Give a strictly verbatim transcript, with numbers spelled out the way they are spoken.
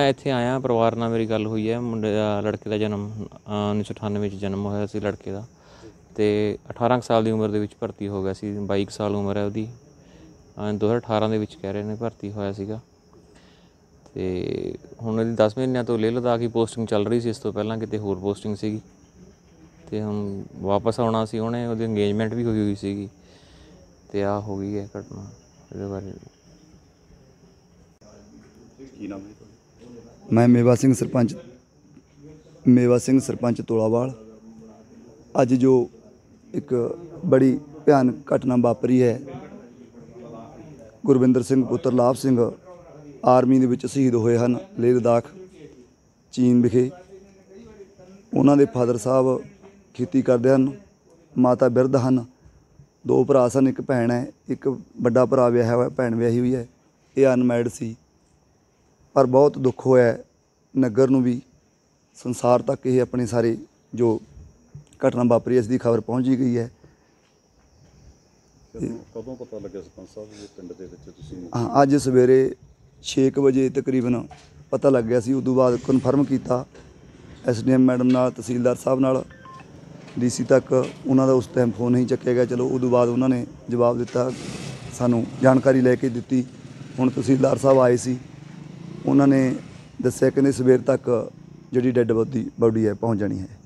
मैं इत्थे आया परिवार नाल मेरी गल हुई है। मुंडे दा लड़के का जन्म उन्नीस सौ अठानवे च जन्म होया सी लड़के का, ते अठारह साल की उम्र दे विच भर्ती हो गया सी। बाई साल उम्र है उहदी। दो हज़ार अठारह दे विच कह रहे ने भर्ती होया सीगा। ते हुण इहदी दस महीनों तो लेह लद्दाख ही पोस्टिंग चल रही सी। इस तो पहलां किते होर पोस्टिंग सीगी, ते हुण वापस आउणा सी उहने। उहदी इंगेजमेंट भी होई हुई सीगी, ते आ हो गई है घटना। इहदे बारे मैं मेवा सिंह सरपंच मेवा सिंह सरपंच तोलावाल। अज जो एक बड़ी भयानक घटना वापरी है, गुरविंदर सिंह पुत्र लाभ सिंह आर्मी दे विच शहीद होए हैं लेह लद्दाख चीन विखे। उन्हां दे फादर साहब खेती करते हैं, माता बिरध हैं, दो भरा सन, एक भैन है। एक बड़ा भरा विआहिया होया, भैन विआही हुई है। ये अनमैरिड सी, पर बहुत दुख होया नगर नूं भी, संसार तक ये अपनी सारी जो घटना वापरी इसकी खबर पहुँच ही गई है। कदों पता लगे सरपंच साहब ये पिंड दे विच तुसीं? हाँ, अज सवेरे छे क बजे तकरीबन पता लग गया सी। उदों बाद कन्फर्म किया एस डी एम मैडम नाल, तहसीलदार साहब नाल, डी सी तक उन्हों का उस टाइम फोन नहीं चुकया गया। चलो उदों बाद उन्होंने जवाब दिता, सानू जानकारी लैके दी। हुण तहसीलदार साहब आए सी, उन्होंने दस्सिया कहंदे सवेर तक जिहड़ी डैड बॉडी बॉडी है पहुँच जानी है।